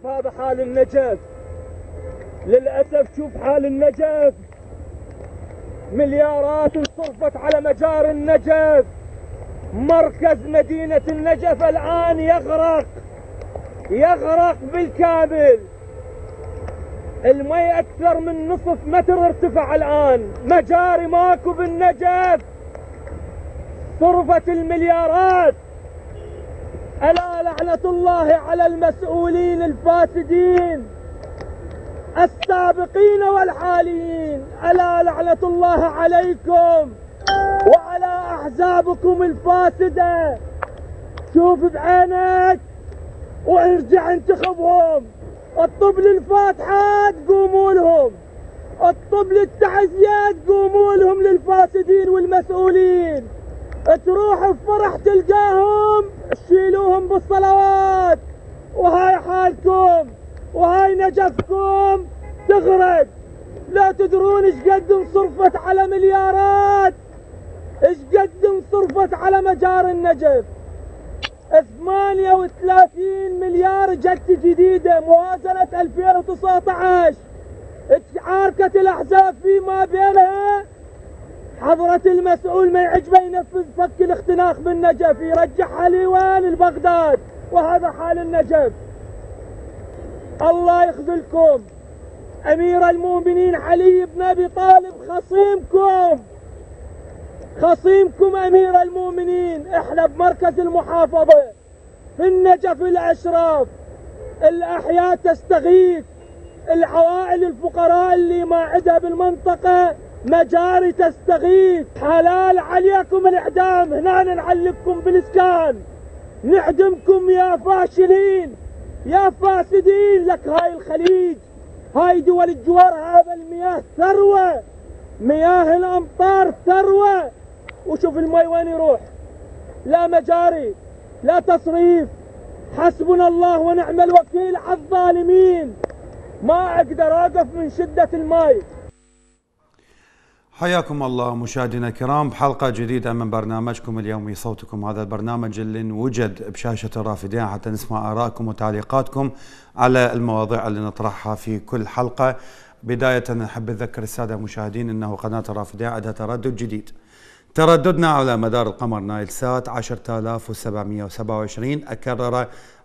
للأسف هذا حال النجف، للأسف شوف حال النجف، مليارات انصرفت على مجار النجف. مركز مدينة النجف الآن يغرق بالكامل. المي أكثر من نصف متر ارتفع الآن، مجاري ماكو بالنجف، صرفت المليارات. ألا لعنة الله على المسؤولين الفاسدين السابقين والحاليين، ألا لعنة الله عليكم وعلى أحزابكم الفاسدة. شوف بعينك وارجع انتخبهم، اطلب للفاتحة تقوموا لهم، اطلب للتعزية تقوموا لهم للفاسدين والمسؤولين. تروح بفرح تلقاهم تشيلوهم بالصلوات. وهاي حالكم وهاي نجفكم تغرق. لا تدرون ايش قد انصرفت على مليارات، ايش قد انصرفت على مجار النجف. 38 مليار جت جديدة موازنة 2019. تعاركت الأحزاب فيما بينها. حضرة المسؤول ما يعجبه ينفذ فك الاختناق بالنجف، يرجعها لوين؟ لبغداد. وهذا حال النجف. الله يخذلكم. أمير المؤمنين علي بن أبي طالب خصيمكم أمير المؤمنين. احنا بمركز المحافظة في النجف الأشراف، الأحياء تستغيث، العوائل الفقراء اللي ما عندها بالمنطقة مجاري تستغيث. حلال عليكم الإعدام، هنا نعلقكم بالإسكان، نعدمكم يا فاشلين يا فاسدين. لك هاي الخليج، هاي دول الجوار، هذا المياه ثروة، مياه الأمطار ثروة. وشوف المي وين يروح، لا مجاري لا تصريف. حسبنا الله ونعم الوكيل على الظالمين. ما أقدر أقف من شدة المي. حياكم الله مشاهدينا الكرام بحلقة جديدة من برنامجكم اليومي صوتكم. هذا البرنامج اللي انوجد بشاشة الرافدين حتى نسمع آرائكم وتعليقاتكم على المواضيع اللي نطرحها في كل حلقة. بداية نحب نذكر السادة المشاهدين أنه قناة الرافدين عندها تردد جديد. ترددنا على مدار القمر نايل سات 10727، أكرر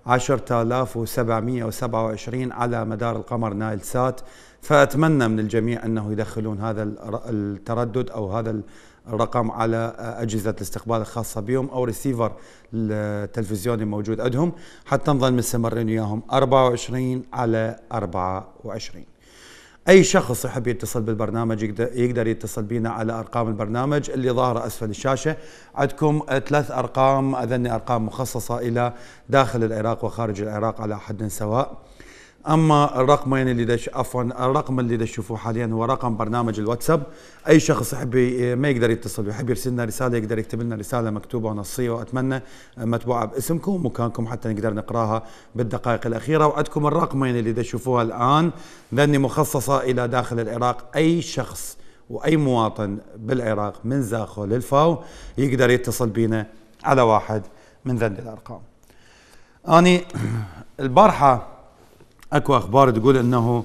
10727 على مدار القمر نايل سات. فأتمنى من الجميع أنه يدخلون هذا التردد أو هذا الرقم على أجهزة الاستقبال الخاصة بهم أو ريسيفر التلفزيوني موجود عندهم حتى نظل مستمرين وياهم 24 على 24. أي شخص يحب يتصل بالبرنامج يقدر يتصل بينا على أرقام البرنامج اللي ظاهرة أسفل الشاشة. عندكم 3 أرقام، أذني أرقام مخصصة إلى داخل العراق وخارج العراق على حد سواء. أما الرقمين الرقم اللي تشوفوه حاليا هو رقم برنامج الواتساب. أي شخص يحب ما يقدر يتصل ويحب يرسل لنا رسالة يقدر يكتب لنا رسالة مكتوبة ونصية، وأتمنى متبوعة باسمكم ومكانكم حتى نقدر نقراها بالدقائق الأخيرة. وعندكم الرقمين اللي تشوفوها الآن ذني مخصصة إلى داخل العراق. أي شخص وأي مواطن بالعراق من زاخو للفاو يقدر يتصل بينا على واحد من ذني الأرقام. أني البارحة اكو اخبار تقول انه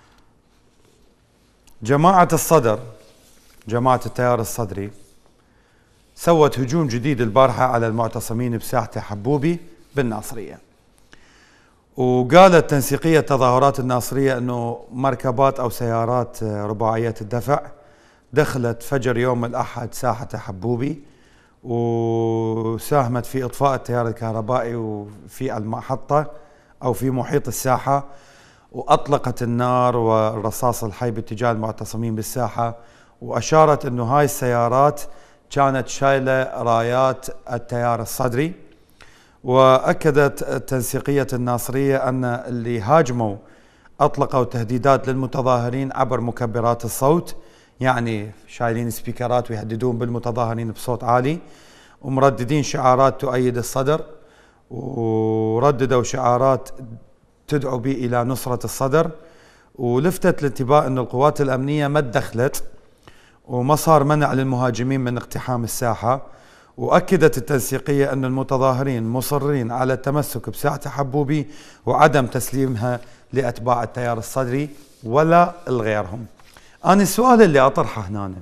جماعة الصدر، جماعة التيار الصدري، سوت هجوم جديد البارحة على المعتصمين بساحة حبوبي بالناصرية. وقالت تنسيقية تظاهرات الناصرية انه مركبات او سيارات رباعية الدفع دخلت فجر يوم الاحد ساحة حبوبي وساهمت في اطفاء التيار الكهربائي وفي المحطة أو في محيط الساحة، وأطلقت النار والرصاص الحي باتجاه المعتصمين بالساحة. وأشارت أنه هاي السيارات كانت شايلة رايات التيار الصدري. وأكدت تنسيقية الناصرية أن اللي هاجموا أطلقوا تهديدات للمتظاهرين عبر مكبرات الصوت، يعني شايلين سبيكرات ويهددون بالمتظاهرين بصوت عالي، ومرددين شعارات تؤيد الصدر، ورددوا شعارات تدعو به إلى نصرة الصدر. ولفتت الانتباه أن القوات الأمنية ما تدخلت وما صار منع للمهاجمين من اقتحام الساحة. وأكدت التنسيقية أن المتظاهرين مصرين على التمسك بساعة حبوبي وعدم تسليمها لأتباع التيار الصدري ولا لغيرهم. أنا السؤال اللي أطرحه هنا،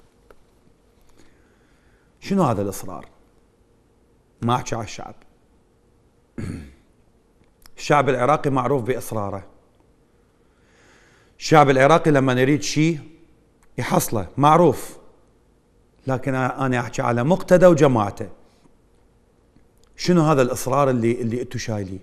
شنو هذا الإصرار؟ ما أحكي على الشعب. الشعب العراقي معروف بإصراره. الشعب العراقي لما يريد شيء يحصله، معروف. لكن أنا أحكي على مقتدى وجماعته. شنو هذا الإصرار اللي أنتم شايليه؟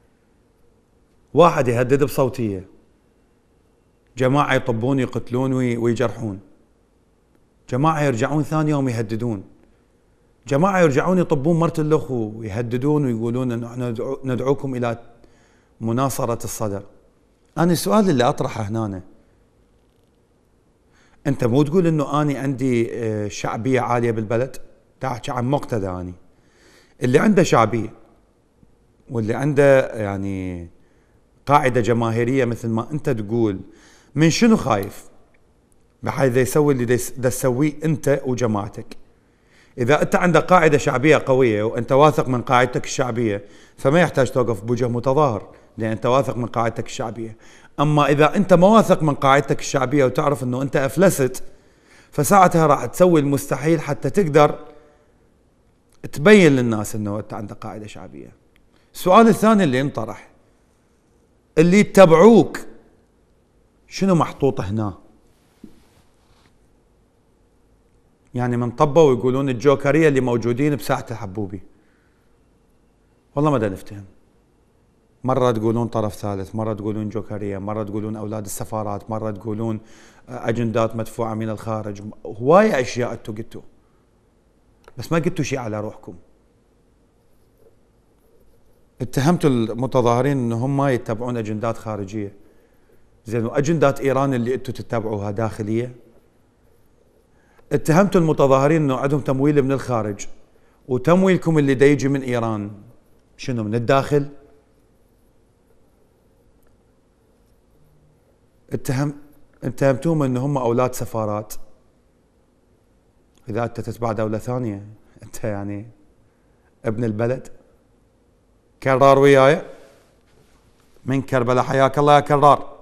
واحد يهدد بصوتية، جماعة يطبون يقتلون ويجرحون، جماعة يرجعون ثاني يوم يهددون، جماعة يرجعون يطبون مرت الأخ ويهددون ويقولون أنه احنا ندعوكم إلى مناصرة الصدر. أنا السؤال اللي أطرحه هنا، أنت مو تقول أنه أنا عندي شعبية عالية بالبلد؟ تحكي عن مقتدى أنا اللي عنده شعبية واللي عنده يعني قاعدة جماهيرية مثل ما أنت تقول، من شنو خايف بحيث يسوي اللي تسويه أنت وجماعتك؟ إذا أنت عندك قاعدة شعبية قوية وأنت واثق من قاعدتك الشعبية فما يحتاج توقف بوجه متظاهر، لأن أنت واثق من قاعدتك الشعبية. أما إذا أنت ما واثق من قاعدتك الشعبية وتعرف أنه أنت أفلست، فساعتها راح تسوي المستحيل حتى تقدر تبين للناس أنه أنت عندك قاعدة شعبية. السؤال الثاني اللي انطرح، اللي يتبعوك شنو محطوط هنا؟ يعني من طبوا ويقولون الجوكرية اللي موجودين بساحة الحبوبي. والله ما دا نفتهم. مرة تقولون طرف ثالث، مرة تقولون جوكرية، مرة تقولون أولاد السفارات، مرة تقولون أجندات مدفوعة من الخارج. هواية أشياء أنتوا قلتوا، بس ما قلتوا شيء على روحكم. اتهمتوا المتظاهرين أنهم ما يتبعون أجندات خارجية. زين، وأجندات إيران اللي أنتوا تتبعوها داخلية؟ اتهمتوا المتظاهرين أنه عندهم تمويل من الخارج، وتمويلكم اللي دا يجي من إيران شنو؟ من الداخل؟ اتهمتوهم ان هم اولاد سفارات. اذا انت تتبع دولة ثانية انت يعني ابن البلد. كرار وياي من كربلاء، حياك الله يا كرار.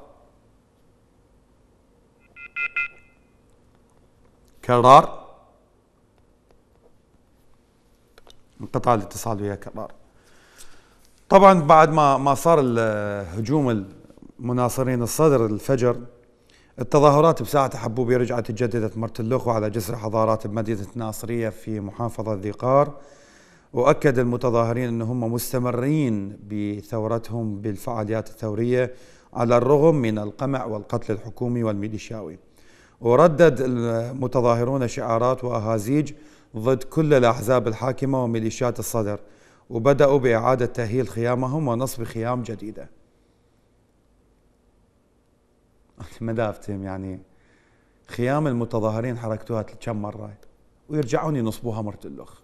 كرار، انقطع الاتصال ويا كرار. طبعا بعد ما صار الهجوم مناصرين الصدر الفجر، التظاهرات بساعة حبوبي رجعت تجددت مرت اللخو على جسر حضارات بمدينة الناصرية في محافظة ذي قار. وأكد المتظاهرين أنهم مستمرين بثورتهم بالفعاليات الثورية على الرغم من القمع والقتل الحكومي والميليشياوي. وردد المتظاهرون شعارات وأهازيج ضد كل الأحزاب الحاكمة وميليشيات الصدر، وبدأوا بإعادة تأهيل خيامهم ونصب خيام جديدة. ما دا افتهم يعني خيام المتظاهرين حركتوها كم مرة ويرجعون ينصبوها مرت الأخ.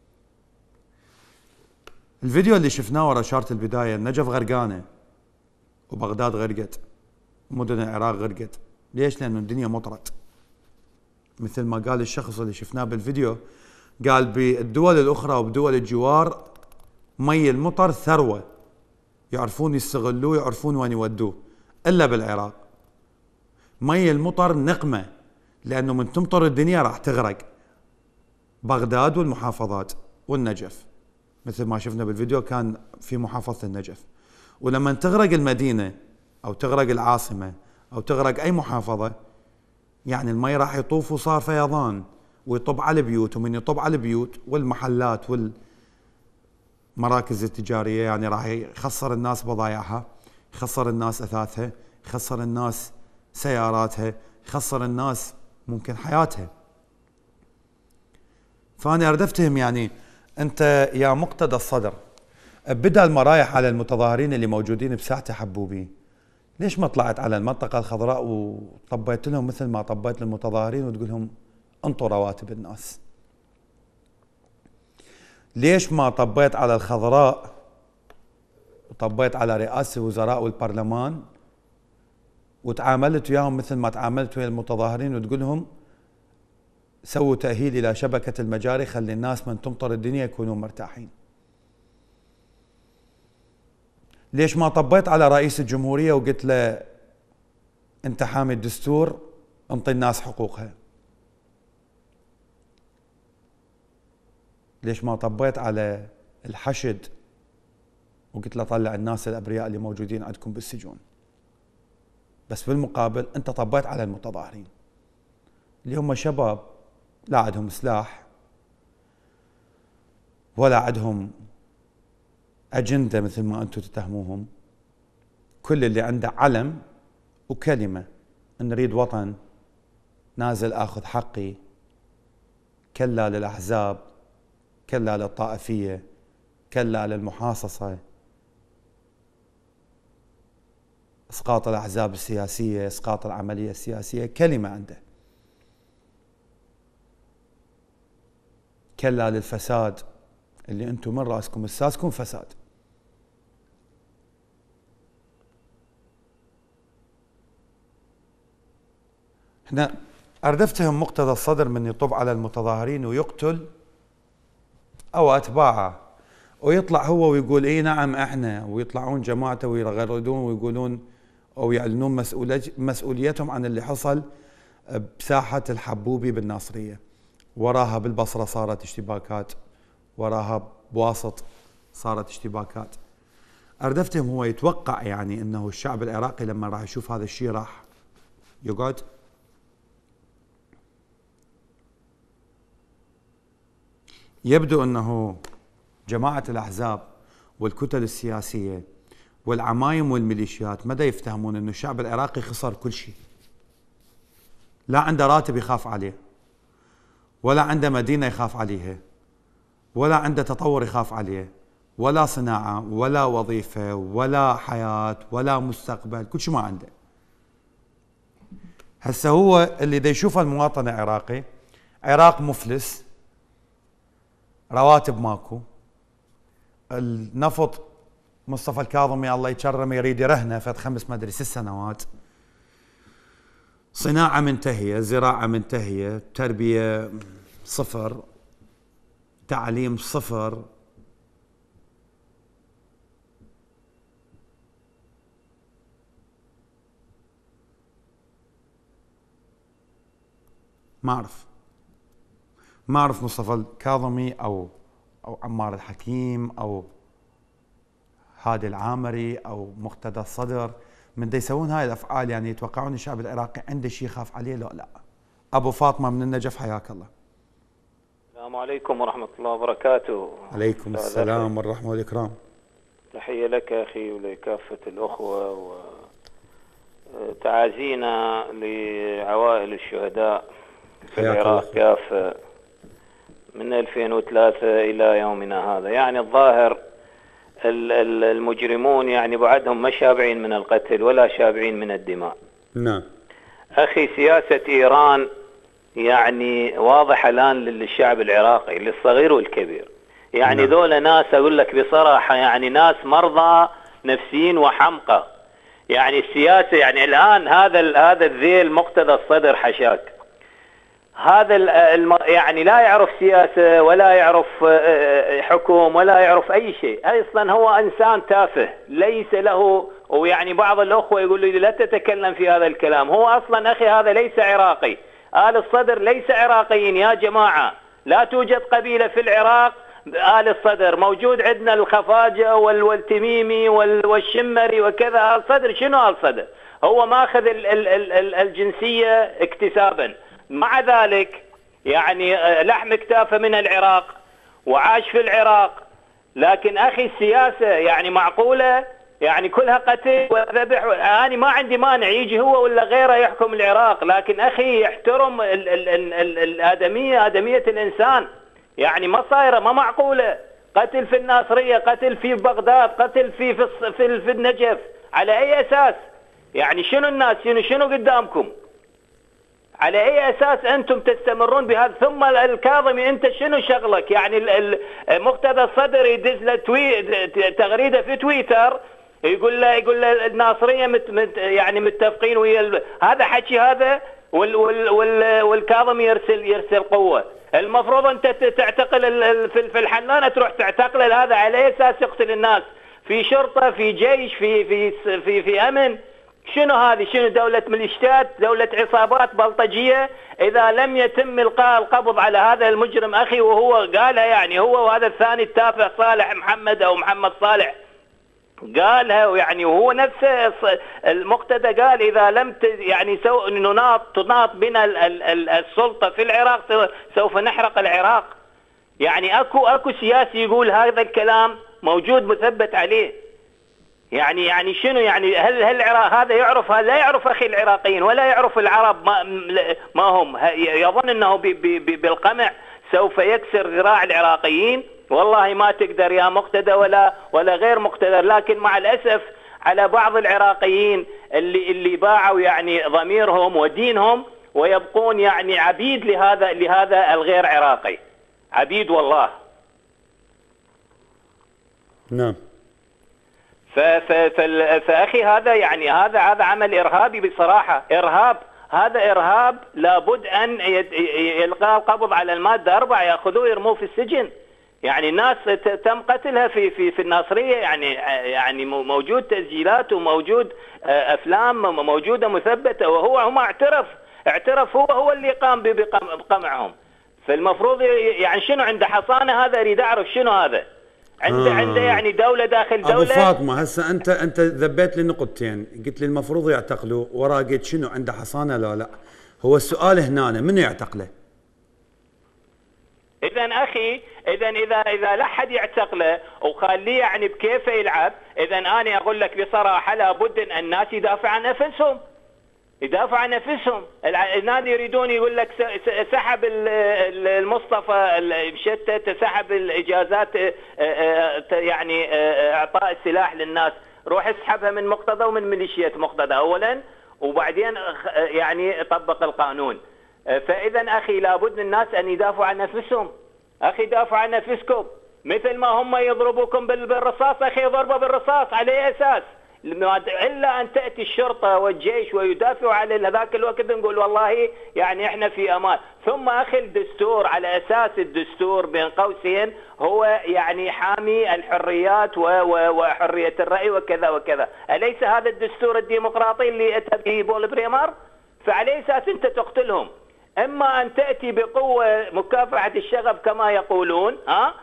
الفيديو اللي شفناه ورا شارة البداية، النجف غرقانة وبغداد غرقت، مدن العراق غرقت. ليش؟ لأنه الدنيا مطرت. مثل ما قال الشخص اللي شفناه بالفيديو، قال بالدول الأخرى وبدول الجوار مي المطر ثروة، يعرفون يستغلوه، يعرفون وين يودوه. إلا بالعراق مي المطر نقمة، لأنه من تمطر الدنيا راح تغرق بغداد والمحافظات والنجف. مثل ما شفنا بالفيديو كان في محافظة النجف. ولما تغرق المدينة أو تغرق العاصمة أو تغرق أي محافظة، يعني المي راح يطوف وصار فيضان ويطب على البيوت، ومن يطب على البيوت والمحلات والمراكز التجارية، يعني راح يخسر الناس بضايعها، يخسر الناس أثاثها، يخسر الناس سياراتها، يخسر الناس ممكن حياتها. فأنا أريد أفتهم يعني أنت يا مقتدى الصدر، بدل ما رايح على المتظاهرين اللي موجودين بساحة حبوبي، ليش ما طلعت على المنطقة الخضراء وطبيت لهم مثل ما طبيت للمتظاهرين وتقول لهم انطوا رواتب الناس؟ ليش ما طبيت على الخضراء،؟ وطبيت على رئاسة الوزراء والبرلمان وتعاملت وياهم مثل ما تعاملت ويا المتظاهرين وتقول لهم سووا تأهيل إلى شبكة المجاري، خلي الناس من تمطر الدنيا يكونوا مرتاحين. ليش ما طبيت على رئيس الجمهورية وقلت له أنت حامي الدستور، انطي الناس حقوقها؟ ليش ما طبيت على الحشد وقلت له طلع الناس الأبرياء اللي موجودين عندكم بالسجون؟ بس بالمقابل أنت طبيت على المتظاهرين اللي هم شباب لا عندهم سلاح ولا عندهم أجندة مثل ما أنتم تتهموهم. كل اللي عنده علم وكلمة، نريد وطن، نازل أخذ حقي، كلا للأحزاب، كلا للطائفية، كلا للمحاصصة، إسقاط الأحزاب السياسية، إسقاط العملية السياسية، كلمة عنده. كلا للفساد اللي أنتم من رأسكم أساسكم فساد. احنا أردفتهم مقتدى الصدر من يطب على المتظاهرين ويقتل أو أتباعه، ويطلع هو ويقول إيه نعم إحنا، ويطلعون جماعته ويغردون ويقولون أو يعلنون مسؤوليتهم عن اللي حصل بساحة الحبوبي بالناصرية. وراها بالبصرة صارت اشتباكات، وراها بواسط صارت اشتباكات. أردفتهم هو يتوقع يعني أنه الشعب العراقي لما راح يشوف هذا الشيء راح يقعد. يبدو أنه جماعة الأحزاب والكتل السياسية والعمايم والميليشيات مدى يفتهمون أنه الشعب العراقي خسر كل شيء. لا عنده راتب يخاف عليه، ولا عنده مدينة يخاف عليها، ولا عنده تطور يخاف عليه، ولا صناعة، ولا وظيفة، ولا حياة، ولا مستقبل، كل شيء ما عنده. هسه هو اللي دا يشوفه المواطن العراقي، عراق مفلس، رواتب ماكو، النفط مصطفى الكاظمي الله يكرمه يريد يرهنه فد 5 ما ادري 6 سنوات، صناعة منتهية، زراعة منتهية، تربية صفر، تعليم صفر. ما أعرف مصطفى الكاظمي أو عمار الحكيم أو هادي العامري أو مقتدى الصدر من دا يسوون هاي الأفعال، يعني يتوقعون الشعب العراقي عنده شيء يخاف عليه؟ لا. أبو فاطمة من النجف، حياك الله. السلام عليكم ورحمة الله وبركاته. عليكم السلام والرحمة والإكرام. تحية لك أخي ولكافة الأخوة، وتعازينا لعوائل الشهداء في العراق كافة من 2003 إلى يومنا هذا. يعني الظاهر المجرمون يعني بعدهم ما شابعين من القتل ولا شابعين من الدماء. نعم أخي، سياسة إيران يعني واضحة الآن للشعب العراقي، للصغير والكبير. يعني ذولا ناس أقول لك بصراحة يعني ناس مرضى نفسيين وحمقى. يعني السياسة يعني الآن هذا الذيل مقتدى الصدر حشاك، هذا يعني لا يعرف سياسة ولا يعرف حكم ولا يعرف أي شيء. أصلا هو إنسان تافه ليس له. ويعني بعض الأخوة يقولوا لي لا تتكلم في هذا الكلام. هو أصلا أخي هذا ليس عراقي. آل الصدر ليس عراقيين يا جماعة. لا توجد قبيلة في العراق آل الصدر. موجود عندنا الخفاجة والتميمي والشمري وكذا. آل صدر شنو آل صدر؟ هو ماخذ الجنسية اكتسابا. مع ذلك يعني لحم اكتافه من العراق وعاش في العراق. لكن أخي السياسة يعني معقولة؟ يعني كلها قتل وذبح. أنا ما عندي مانع يجي هو ولا غيره يحكم العراق، لكن أخي يحترم الآدمية، آدمية الإنسان. يعني ما صايرة، ما معقولة. قتل في الناصرية، قتل في بغداد، قتل في النجف. على أي أساس؟ يعني شنو الناس شنو قدامكم؟ على أي أساس أنتم تستمرون بهذا؟ ثم الكاظمي أنت شنو شغلك؟ يعني مقتدى الصدر يدز له تغريدة في تويتر يقول له الناصرية يعني متفقين ويا هذا حكي. هذا والكاظم يرسل قوه. المفروض انت تعتقل في الحنانه، تروح تعتقل هذا على اساس يقتل الناس؟ في شرطه، في جيش، في امن. شنو هذه؟ شنو دولة ميليشيات، دولة عصابات بلطجية؟ إذا لم يتم إلقاء القبض على هذا المجرم أخي، وهو قالها يعني هو وهذا الثاني التافه صالح محمد أو محمد صالح قالها يعني، وهو نفسه المقتدى قال إذا لم يعني تناط بنا السلطة في العراق سوف نحرق العراق. يعني أكو سياسي يقول هذا الكلام موجود مثبت عليه. يعني شنو يعني؟ هل العراق هذا يعرف؟ لا يعرف اخي العراقيين ولا يعرف العرب ما هم. يظن انه بالقمع سوف يكسر ذراع العراقيين. والله ما تقدر يا مقتدى ولا غير مقتدر. لكن مع الاسف على بعض العراقيين اللي باعوا يعني ضميرهم ودينهم ويبقون يعني عبيد لهذا الغير عراقي، عبيد والله. نعم. فأخي هذا يعني هذا عمل إرهابي بصراحة، هذا إرهاب. لابد أن يلقى القبض على المادة 4، يأخذوه يرموه في السجن. يعني الناس تم قتلها في الناصرية، يعني موجود تسجيلات وموجود أفلام موجودة مثبتة، وهو اعترف هو اللي قام بقمعهم. فالمفروض يعني شنو عنده حصانة؟ هذا أريد أعرف شنو هذا. عنده يعني دولة داخل دولة. أبو فاطمة هسه أنت ذبيت لي نقطتين، قلت لي المفروض يعتقلوا، ورا قلت شنو عنده حصانة؟ لا هو السؤال هنا منو يعتقله؟ إذا أخي إذا لا حد يعتقله وخليه يعني بكيفه يلعب، إذا أنا أقول لك بصراحة لابد أن الناس يدافعوا عن نفسهم. الناس يريدون يقول لك سحب المصطفى مشتت، سحب الاجازات يعني اعطاء السلاح للناس. روح اسحبها من مقتدى ومن ميليشيات مقتدى اولا، وبعدين يعني طبق القانون. فاذا اخي لابد الناس ان يدافعوا عن نفسهم. اخي دافعوا عن نفسكم، مثل ما هم يضربوكم بالرصاص اخي ضربه بالرصاص. على اساس إلا أن تأتي الشرطة والجيش ويدافعوا على ذاك الوقت نقول والله يعني إحنا في أمان. ثم أخي الدستور، على أساس الدستور بين قوسين هو يعني حامي الحريات وحرية الرأي وكذا وكذا. أليس هذا الدستور الديمقراطي اللي أتى به بول بريمر؟ فعلى أساس أنت تقتلهم. إما أن تأتي بقوة مكافحة الشغب كما يقولون،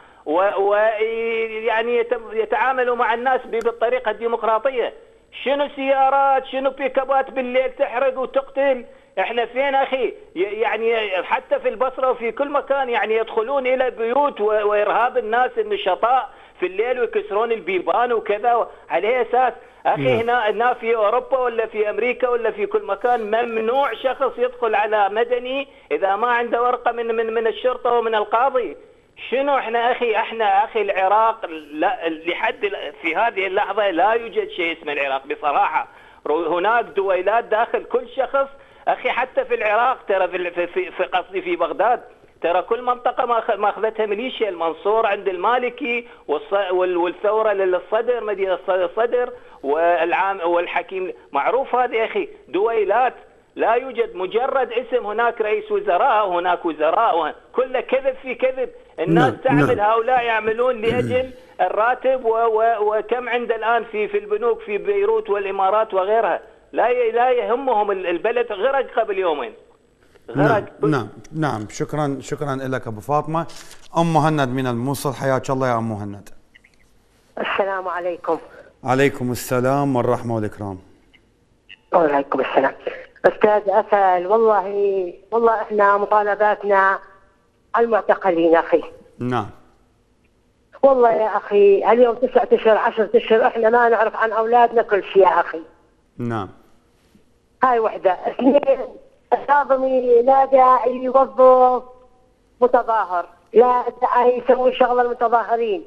ويعني يتعاملوا مع الناس بالطريقة الديمقراطية. شنو سيارات، شنو بيكابات بالليل تحرق وتقتل؟ احنا فين اخي؟ يعني حتى في البصرة وفي كل مكان يعني يدخلون الى بيوت وارهاب الناس النشطاء في الليل ويكسرون البيبان وكذا. على اساس اخي هنا في اوروبا ولا في امريكا ولا في كل مكان ممنوع شخص يدخل على مدني اذا ما عنده ورقة من الشرطة ومن القاضي. شنو احنا اخي العراق لحد في هذه اللحظة لا يوجد شيء اسمه العراق بصراحة. هناك دويلات داخل كل شخص اخي. حتى في العراق ترى في قصدي في بغداد ترى كل منطقة ما اخذتها ميليشيا. المنصور عند المالكي والثورة للصدر، مدينة الصدر والحكيم، معروف هذا يا اخي. دويلات لا يوجد مجرد اسم، هناك رئيس وزراء وهناك وزراء، كله كذب في كذب. الناس تعمل، هؤلاء يعملون لأجل الراتب. وكم عند الآن في البنوك في بيروت والإمارات وغيرها لا يهمهم البلد. غرق قبل يومين، غرق. نعم. شكرا لك أبو فاطمة. أم مهند من الموصل، حياك الله يا أم مهند. السلام عليكم. عليكم السلام والرحمة والإكرام. وعليكم السلام. أستاذ أسأل، والله إحنا مطالباتنا على المعتقلين أخي. نعم. والله يا أخي اليوم 9 أشهر 10 أشهر إحنا ما نعرف عن أولادنا كل شيء يا أخي. نعم. هاي وحدة. 2، الناظمي لا داعي يوظف متظاهر، لا داعي يسوي شغل المتظاهرين.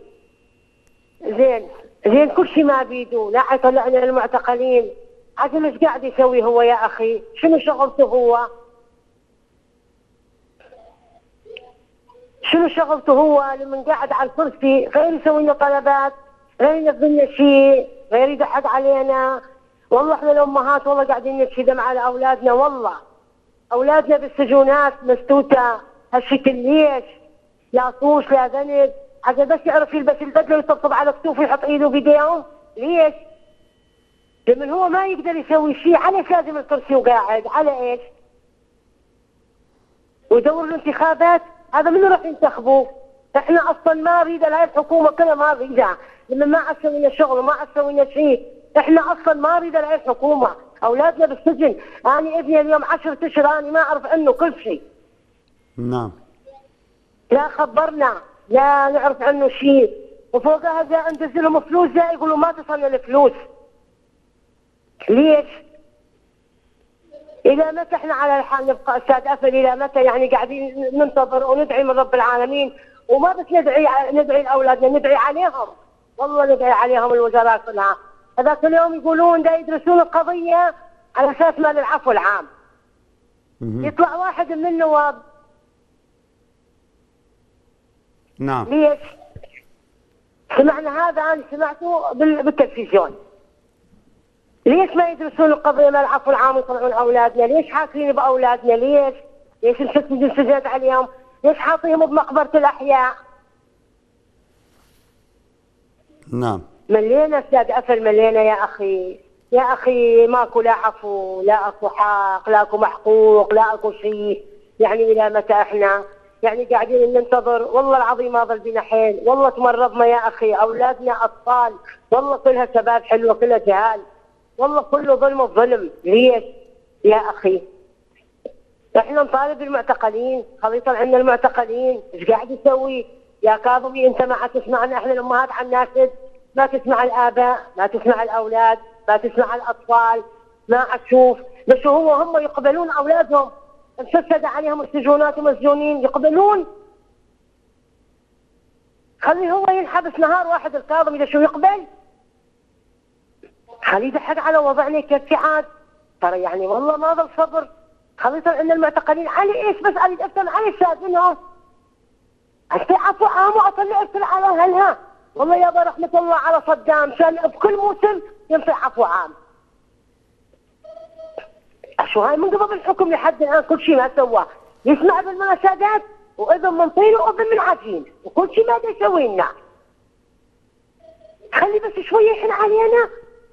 زين كل شيء ما بيدو، لا يطلعنا المعتقلين. عجل ايش قاعد يسوي هو يا اخي؟ شنو شغلته هو؟ شنو شغلته هو لمن قاعد على الكرسي؟ غير يسوي لنا طلبات، غير ينظم لنا شيء، غير يضحك علينا. والله احنا الامهات والله قاعدين نكشف على اولادنا. والله اولادنا بالسجونات مسدوده هالشكل ليش؟ لا طوش لا ذنب، حتى بس يعرف يلبس البدله ويطبطب على كتوفه ويحط ايده بايديهم، ليش؟ لمن هو ما يقدر يسوي شيء، على لازم الكرسي وقاعد؟ على ايش؟ ويدور الانتخابات، هذا من راح ينتخبوه؟ احنا اصلا ما نريد هاي الحكومه كلها، ما نريدها، لما ما عاد سوينا شغل وما عاد سوينا شيء، احنا اصلا ما نريد هاي الحكومه، اولادنا بالسجن، انا ابني اليوم 10 اشهر انا ما اعرف عنه كل شيء. نعم. لا خبرنا، لا نعرف عنه شيء، وفوق هذا ندزل لهم فلوس زي يقولوا ما تصلنا الفلوس. ليش؟ إلى متى احنا على الحال نبقى أستاذ أفل؟ إلى متى يعني قاعدين ننتظر وندعي من رب العالمين، وما بس ندعي لأولادنا، ندعي عليهم، والله ندعي عليهم الوزراء كلها. هذاك اليوم يقولون دا يدرسون القضية على أساس مال العفو العام. يطلع واحد من النواب. نعم. ليش؟ سمعنا هذا، أنا سمعته بالتلفزيون. ليش ما يدرسون القضية مال العفو العام ويطلعون أولادنا؟ ليش حاكرين بأولادنا؟ ليش؟ ليش انسجنت عليهم؟ ليش حاطيهم بمقبرة الأحياء؟ نعم. ملينا أستاذ أفل، ملينا يا أخي، يا أخي ماكو لا عفو، لا أكو حق، لا أكو محقوق، لا أكو شيء، يعني إلى متى إحنا؟ يعني قاعدين ننتظر، والله العظيم ما ظل بينا حيل، والله تمرضنا يا أخي، أولادنا أطفال، والله كلها شباب حلوة كلها جهال، والله كله ظلم الظلم. ليش يا أخي؟ احنا نطالب المعتقلين، خلي يطلع عنا المعتقلين، ايش قاعد يسوي؟ يا كاظمي انت ما عاد تسمعنا احنا الامهات عن ناسد، ما تسمع الاباء، ما تسمع الاولاد، ما تسمع الاطفال، ما عاد تشوف، بس هم يقبلون اولادهم، مسدد عليهم السجونات ومسجونين، يقبلون؟ خليه هو ينحبس نهار واحد الكاظم اذا شو يقبل؟ خليه يضحك على وضعنا كيف عاد، ترى يعني والله ما ظل صبر، خليه يطلع عنا المعتقلين، علي ايش بس اريد افهم علي الشاهد منهم. انت عفو عام واطلع ارسل على اهلها، والله يابا رحمة الله على صدام، كان بكل موسم ينطي عفو عام. شو هاي من قبل الحكم لحد الان كل شيء ما سواه، يسمع بالمناشدات واذن من طين واذن من عجين، وكل شيء ما يسوي لنا. خلي بس شوي يحن علينا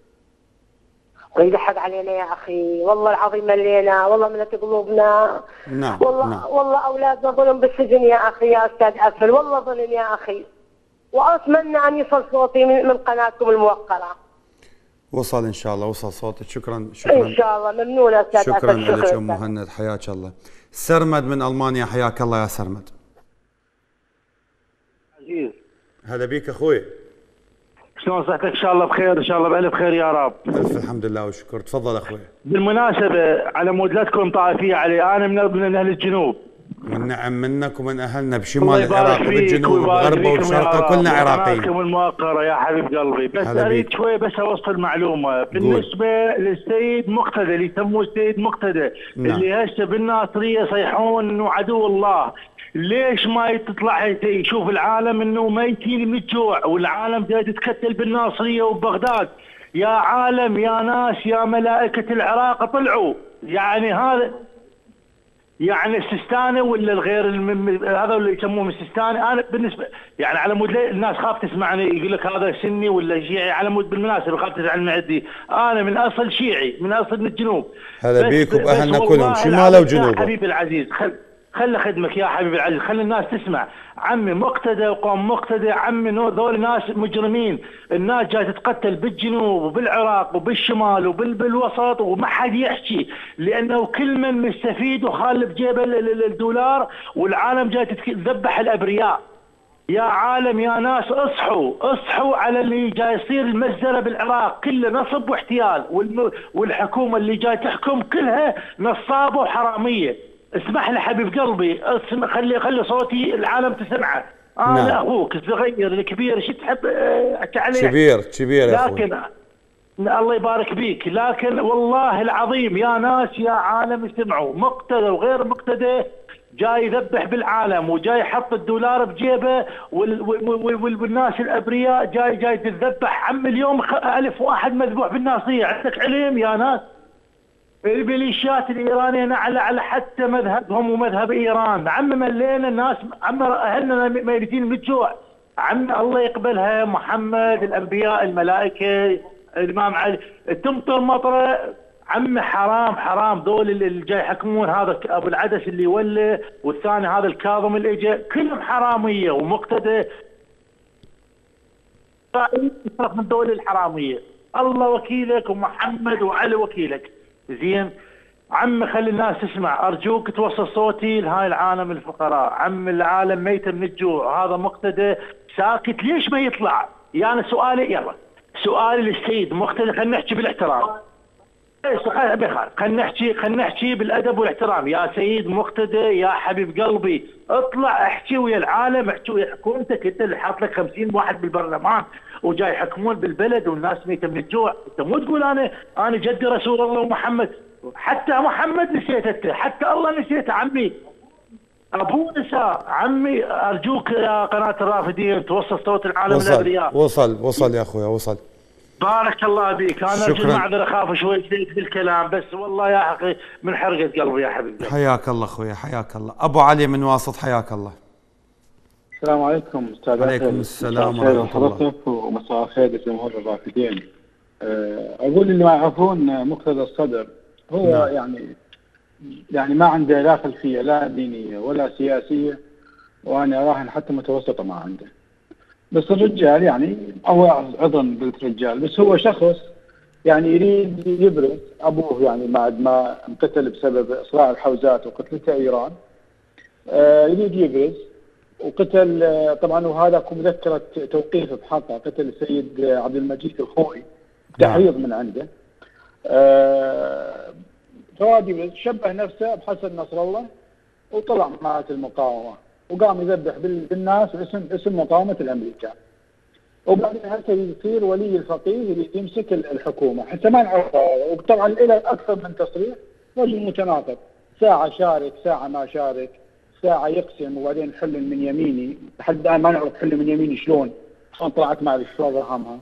ويضحك علينا يا اخي، والله العظيم ملينا، والله ملت قلوبنا. نعم. والله نعم. والله اولادنا ظلم بالسجن يا اخي، يا استاذ افل، والله ظلم يا اخي، واتمنى ان يصل صوتي من قناتكم الموقره. وصل ان شاء الله، وصل صوتك. شكرا ان شكرا. شاء الله، ممنونه استاذ شكرا افل. لك ام مهند، حياك الله. سرمد من المانيا، حياك الله يا سرمد. عزيز هلا بيك اخوي. شلون صحتك؟ ان شاء الله بخير، ان شاء الله بالف خير يا رب. الف الحمد لله والشكر. تفضل اخوي. بالمناسبه على مود لا تكون طائفيه علي، انا من اهل الجنوب. والنعم منك ومن اهلنا بشمال العراق وبالجنوب وبغربه وبشرقه، كلنا عراقيين. الموقره يا حبيب قلبي، بس اريد شوي بس اوصل معلومه بالنسبه للسيد مقتدى اللي يسموه السيد مقتدى. نعم. اللي هسه بالناصريه يصيحون انه عدو الله. ليش ما تطلع يشوف العالم انه ميتين من الجوع، والعالم جاي تتكتل بالناصريه وبغداد؟ يا عالم، يا ناس، يا ملائكه العراق طلعوا، يعني هذا يعني السيستاني ولا الغير هذا اللي يسموهم السيستاني. انا بالنسبه يعني على مود الناس خاف تسمعني يقول لك هذا سني ولا شيعي، على مود بالمناسبه خاف تزعل من عندي، انا من اصل شيعي، من اصل من الجنوب. هذا بيك وباهلنا كلهم شماله وجنوبه. حبيبي العزيز، خل خدمك يا حبيبي العزيز، خلي الناس تسمع. عمي مقتدى وقوم مقتدى، عمي ذول ناس مجرمين، الناس جايه تتقتل بالجنوب وبالعراق وبالشمال وبالوسط وما حد يحكي، لانه كل من مستفيد وخال بجيبه الدولار، والعالم جاي تذبح الابرياء. يا عالم، يا ناس، اصحوا على اللي جاي يصير المجزره بالعراق، كله نصب واحتيال، والحكومه اللي جاي تحكم كلها نصابه وحراميه. اسمح لي حبيب قلبي، خلي صوتي العالم تسمعه. انا نعم. اخوك الصغير الكبير، شو تحب احكي عليك؟ كبير يا اخوي. لكن الله يبارك بيك، لكن والله العظيم يا ناس يا عالم اسمعوا، مقتدى وغير مقتدى جاي يذبح بالعالم، وجاي يحط الدولار بجيبه، والناس الابرياء جاي تذبح. عم اليوم 1000 واحد مذبوح بالناصيه، عندك علم يا ناس؟ الميليشيات الايرانيه على حتى مذهبهم ومذهب ايران. عم ملينا الناس، عم اهلنا ميتين من الجوع. عم الله يقبلها، محمد، الانبياء، الملائكه، الامام علي، تمطر مطره. عم حرام حرام، دول اللي جاي يحكمون، هذا ابو العدس اللي يولى، والثاني هذا الكاظم اللي اجى، كلهم حراميه ومقتدى من دول الحراميه. الله وكيلك، ومحمد وعلي وكيلك. زين عم، خلي الناس تسمع، ارجوك توصل صوتي لهاي العالم الفقراء. عم العالم ميت من الجوع، هذا مقتدى ساكت، ليش ما يطلع؟ يعني سؤالي، يلا سؤالي للسيد مقتدى، خلينا نحكي بالاحترام. خلينا نحكي بالادب والاحترام. يا سيد مقتدى، يا حبيب قلبي، اطلع احكي ويا العالم، احكي ويا حكومتك. انت اللي حاط لك 50 واحد بالبرلمان وجاي يحكمون بالبلد والناس ميته من الجوع. انت مو تقول انا جدي رسول الله ومحمد. حتى محمد نسيته، حتى الله نسيته. عمي ابو نساء، عمي ارجوك يا قناه الرافدين توصل صوت العالم الابرياء. وصل يا اخويا، وصل. بارك الله بك. انا ارجو المعذره، اخاف شوي زيت بالكلام، بس والله يا اخي من حرقه قلبي يا حبيبي. حياك الله اخويا، حياك الله. ابو علي من واسط، حياك الله. السلام عليكم استاذ. عليكم السلام ورحمه الله. ومساء الخير لجمهور الرافدين. اقول اللي ما يعرفون مقتدى الصدر هو نعم. يعني ما عنده لا خلفيه لا دينيه ولا سياسيه، وانا اراهن حتى متوسطه ما عنده. بس الرجال يعني هو عظم قلت رجال، بس هو شخص يعني يريد يبرز ابوه، يعني بعد ما انقتل بسبب اصراع الحوزات وقتلته ايران، يريد يبرز وقتل طبعا. وهذا اكو مذكره توقيف بحقه، قتل السيد عبد المجيد الخوئي تحريض من عنده. فوادي شبه نفسه بحسن نصر الله وطلع مع المقاومه وقام يذبح بالناس اسم مقاومه الامريكان. وبعدين هسه يصير ولي الفقيه اللي يمسك الحكومه، حتى ما نعرف. وطبعا له اكثر من تصريح، رجل متناقض، ساعه شارك ساعه ما شارك، ساعه يقسم وبعدين حل من يميني، لحد الان ما نعرف حل من يميني شلون طلعت ما اعرف شلون رقمها.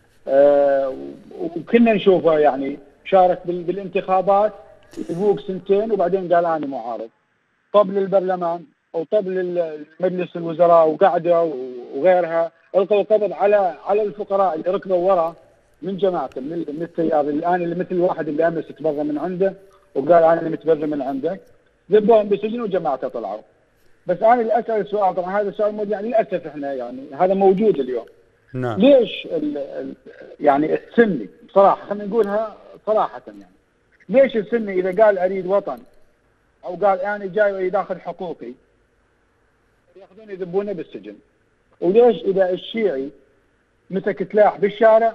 وكنا نشوفه يعني شارك بالانتخابات، يفوق سنتين وبعدين قال انا معارض. طب للبرلمان او طب للمجلس الوزراء وقعده وغيرها، القوا القبض على الفقراء اللي ركبوا ورا من جماعته من التيار الان، اللي مثل الواحد اللي امس تبرى من عنده وقال انا متبرى من عندك، ذبوهم بسجن وجماعته طلعوا. بس انا اللي اسال السؤال، طبعا هذا السؤال موجود يعني للاسف احنا يعني هذا موجود اليوم. نعم. ليش يعني السني بصراحه، خلينا نقولها صراحه، يعني ليش السني اذا قال اريد وطن او قال انا جاي اريد اخذ حقوقي ياخذون يذبونه بالسجن؟ وليش اذا الشيعي مسك سلاح بالشارع؟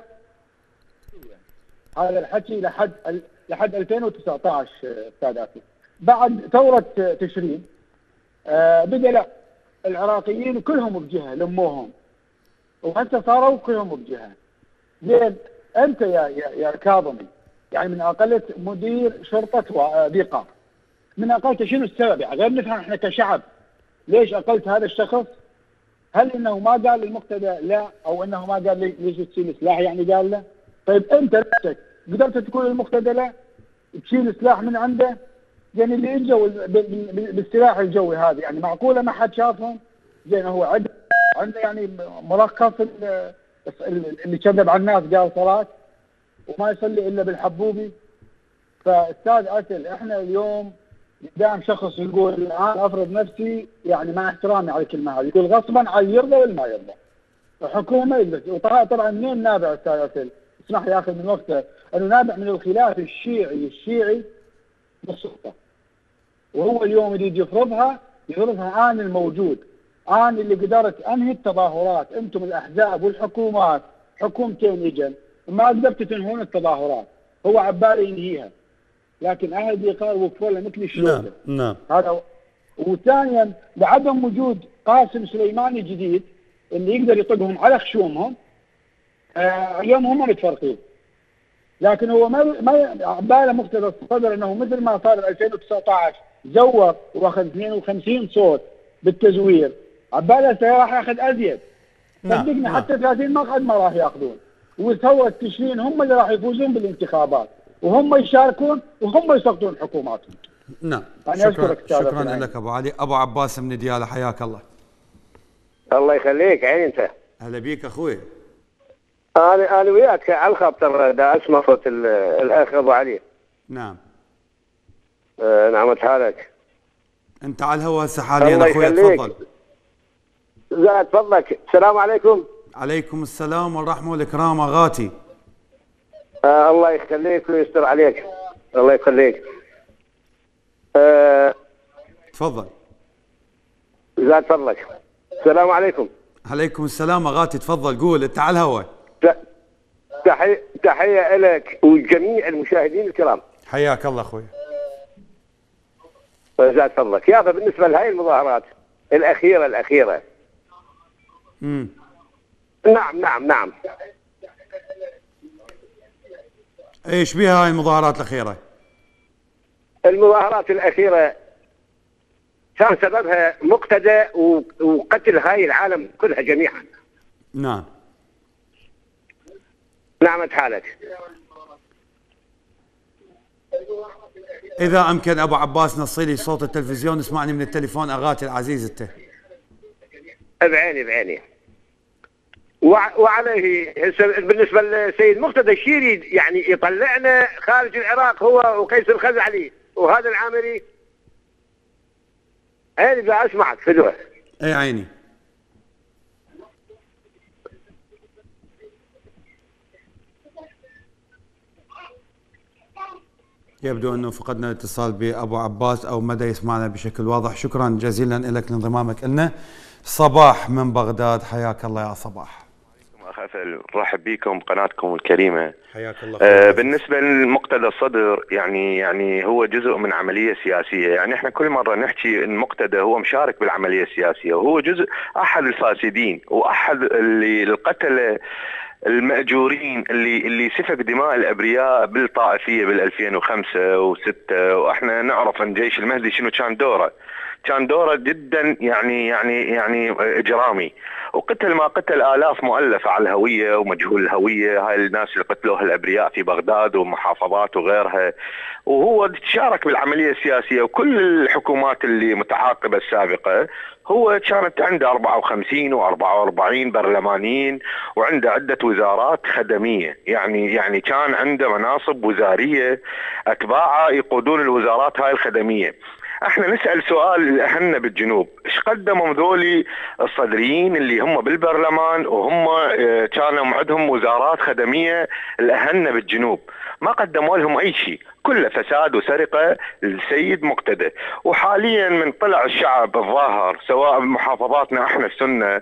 هذا الحكي لحد 2019 ساداتي، بعد ثوره تشرين بدا لا العراقيين كلهم بجهه لموهم، وحتى صاروا كلهم بجهه. زين انت يا كاظمي، يعني من اقلت مدير شرطه بيقاف، من اقلت شنو السبب؟ يعني غير نفهم احنا كشعب ليش اقلت هذا الشخص؟ هل انه ما قال للمقتدى لا، او انه ما قال ليش تشيل سلاح يعني قال له؟ طيب انت نفسك قدرت تقول للمقتدى لا تشيل سلاح من عنده؟ يعني اللي اجوا بالسلاح الجوي هذا يعني معقوله ما حد شافهم؟ زين هو عنده يعني ملخص اللي كذب على الناس قال صلاه وما يصلي الا بالحبوبي. فاستاذ اسل، احنا اليوم قدام شخص يقول انا افرض نفسي، يعني مع احترامي على الكلمه هذه، يقول غصبا على يرضى ولا ما يرضى. الحكومه يقدر. طبعا منين نابع استاذ اسل؟ اسمح لي اخذ من وقته، انه نابع من الخلاف الشيعي بالسلطه، وهو اليوم يريد يفرضها انا الموجود، انا اللي قدرت انهي التظاهرات. انتم الاحزاب والحكومات حكومتين اجن ما قدرتوا تنهون التظاهرات، هو عبالي ينهيها، لكن اهل بيقار وقفوا له مثل الشرطه. نعم. هذا. وثانيا لعدم وجود قاسم سليماني جديد اللي يقدر يطقهم على خشومهم. اليوم هم متفرقين، لكن هو ما عباله مقتدى الصدر انه مثل ما صار 2019 زور واخذ 52 صوت بالتزوير، عباله راح ياخذ ازيد. صدقني نعم. حتى 30 مقعد ما راح ياخذون، وثوره تشرين هم اللي راح يفوزون بالانتخابات. وهم يشاركون وهم يسقطون حكوماتهم. نعم. شكرا لك ابو علي. ابو عباس من دياله، حياك الله. الله يخليك. عين انت. اهلا بيك اخوي. انا وياك على الخاطر دا اسمع صوت الاخ ابو علي. نعم. نعمة حالك. انت على الهواء هسه حاليا اخوي، تفضل. زاد فضلك. السلام عليكم. عليكم السلام والرحمه والاكرام اغاتي. الله يخليك ويستر عليك. الله يخليك. تفضل. زاد فضلك. السلام عليكم. عليكم السلام اغاتي، تفضل قول، انت على الهواء. تحية لك وجميع المشاهدين الكرام. حياك الله اخوي. زاد فضلك. يابا بالنسبة لهاي المظاهرات الأخيرة. نعم. ايش بها هاي المظاهرات الأخيرة؟ المظاهرات الأخيرة كان سببها مقتدى وقتل هاي العالم كلها جميعا. نعم. نعمة حالك. إذا أمكن أبو عباس نصيلي صوت التلفزيون، اسمعني من التليفون أغاتي العزيز أنت. بعيني. وعليه بالنسبة للسيد مقتدى الشيري يعني يطلعنا خارج العراق هو وقيس الخزعلي وهذا العامري. عيني بدي أسمعك فدوه. أي عيني. يبدو أنه فقدنا الاتصال بأبو عباس أو مدى يسمعنا بشكل واضح. شكرا جزيلا لك لانضمامك لنا. صباح من بغداد، حياك الله يا صباح. أخي رحب بكم قناتكم الكريمة. حياك الله. بالنسبة لمقتدى الصدر يعني هو جزء من عملية سياسية. يعني احنا كل مرة نحكي ان مقتدى هو مشارك بالعملية السياسية وهو جزء أحد الفاسدين وأحد اللي القتلة المأجورين اللي سفك دماء الأبرياء بالطائفية بال 2005 و6. واحنا نعرف ان جيش المهدي شنو كان دوره جدا يعني اجرامي، وقتل ما قتل آلاف مؤلفة على الهوية ومجهول الهوية، هاي الناس اللي قتلوها الأبرياء في بغداد ومحافظات وغيرها. وهو شارك بالعملية السياسية، وكل الحكومات اللي متعاقبة السابقة هو كانت عنده 54 و44 برلمانيين وعنده عدة وزارات خدمية. يعني كان عنده مناصب وزارية أتباعه يقودون الوزارات هاي الخدمية. احنا نسأل سؤال الأهنة بالجنوب، ايش قدموا ذولي الصدريين اللي هم بالبرلمان وهم كانوا عندهم وزارات خدمية الأهنة بالجنوب؟ ما قدموا لهم اي شيء، كله فساد وسرقة السيد مقتدى. وحاليا من طلع الشعب الظاهر سواء بمحافظاتنا احنا السنة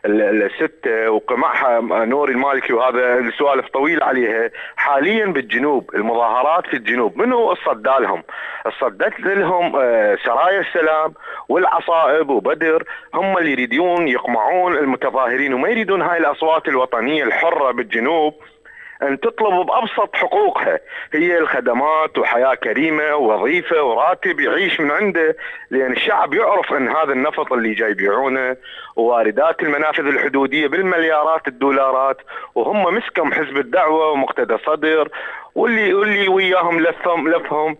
الستة وقمعها نوري المالكي وهذا السوالف طويل عليها، حاليا بالجنوب المظاهرات في الجنوب منو الصدالهم؟ الصدت لهم سرايا السلام والعصائب وبدر، هم اللي يريدون يقمعون المتظاهرين وما يريدون هاي الأصوات الوطنية الحرة بالجنوب أن تطلب بأبسط حقوقها، هي الخدمات وحياة كريمة ووظيفة وراتب يعيش من عنده. لأن الشعب يعرف أن هذا النفط اللي جاي يبيعونه وواردات المنافذ الحدودية بالمليارات الدولارات، وهم مسكم حزب الدعوة ومقتدى صدر واللي وياهم لفهم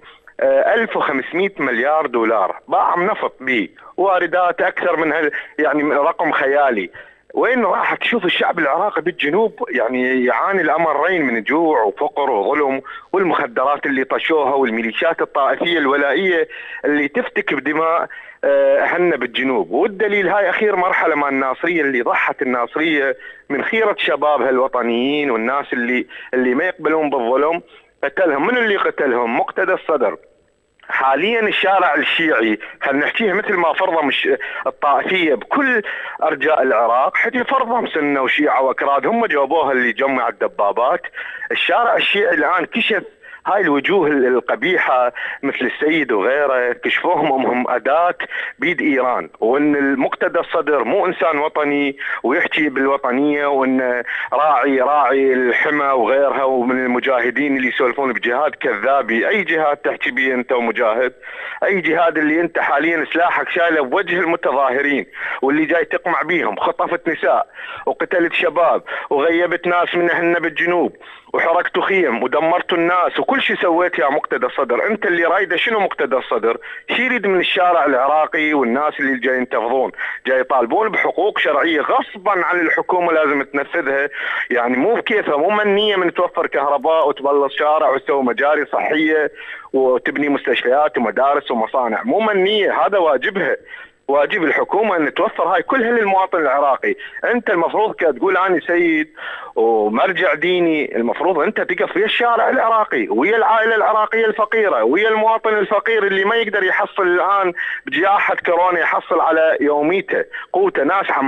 1500 مليار دولار باعم نفط به، واردات أكثر من يعني رقم خيالي. وين راح تشوف الشعب العراقي بالجنوب يعني يعاني الأمرين من جوع وفقر وظلم، والمخدرات اللي طشوها والميليشيات الطائفية الولائية اللي تفتك بدماء أهلنا بالجنوب. والدليل هاي أخير مرحلة مع الناصرية اللي ضحت الناصرية من خيرة شبابها الوطنيين والناس اللي ما يقبلون بالظلم قتلهم. من اللي قتلهم؟ مقتدى الصدر. حاليا الشارع الشيعي هل نحكيها مثل ما فرضهم الطائفية بكل أرجاء العراق، حتى فرضهم سنة وشيعة وأكراد هم جابوها اللي جمع الدبابات. الشارع الشيعي الآن كشف هاي الوجوه القبيحة مثل السيد وغيره، كشفوهم هم أداة بيد إيران، وأن المقتدى الصدر مو إنسان وطني ويحكي بالوطنية، وأن راعي الحمى وغيرها، ومن المجاهدين اللي يسولفون بجهاد كذابي. أي جهاد تحكي به أنت ومجاهد؟ أي جهاد اللي أنت حاليا سلاحك شايله بوجه المتظاهرين واللي جاي تقمع بيهم؟ خطفت نساء وقتلت شباب وغيبت ناس من أهلنا بالجنوب وحركتوا خيم ودمرتوا الناس وكل شيء سويت يا مقتدى الصدر. انت اللي رايده شنو مقتدى الصدر؟ شي يريد من الشارع العراقي والناس اللي جاي ينتفضون جاي يطالبون بحقوق شرعيه غصبا عن الحكومه لازم تنفذها، يعني مو بكيفها، مو منيه من توفر كهرباء وتبلط شارع وتسوي مجاري صحيه وتبني مستشفيات ومدارس ومصانع، مو منيه، هذا واجبها، واجب الحكومة أن توفر هاي كلها للمواطن العراقي. أنت المفروض تقول أنا سيد ومرجع ديني، المفروض أنت تقف ويا الشارع العراقي ويا العائلة العراقية الفقيرة ويا المواطن الفقير اللي ما يقدر يحصل الآن بجائحة كورونا يحصل على يوميته قوته،